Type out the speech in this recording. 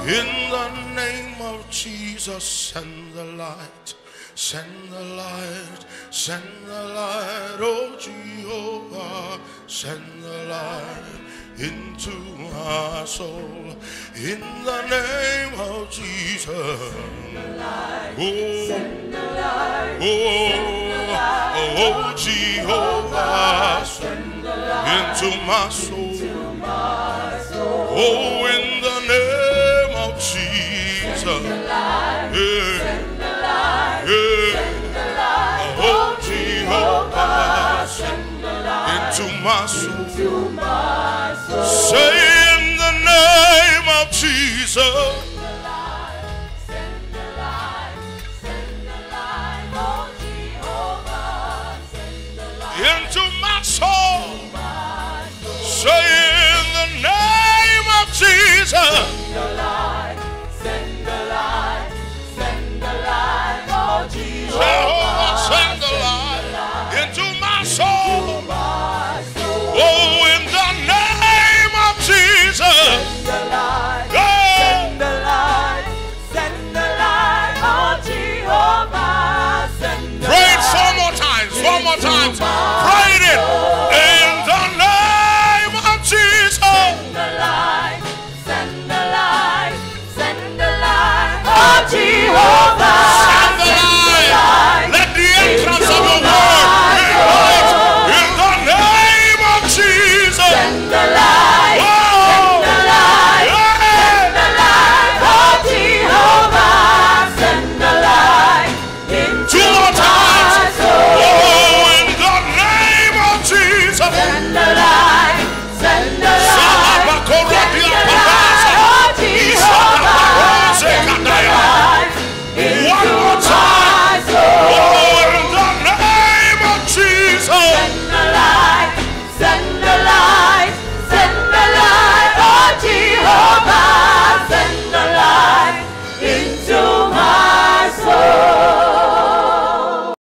In the name of Jesus, send the light, send the light, send the light, oh Jehovah, send the light into my soul. In the name of Jesus, send the light, send the light, oh Jehovah, send the light into my soul. Oh, in the name of Jesus, send the light, send the light, send the light, oh Jehovah, send the light into my soul. Say in the name of Jesus, send the light, send the light, send the light, oh Jehovah, send the light into my soul. Say in the name of Jesus, send the light, send the light, send the light, oh Jehovah, send the light into my soul. Oh, in the name of Jesus, send the light, send the light, send the light, oh Jehovah, send the light. Pray it 4 more times, 4 more times. Pray it.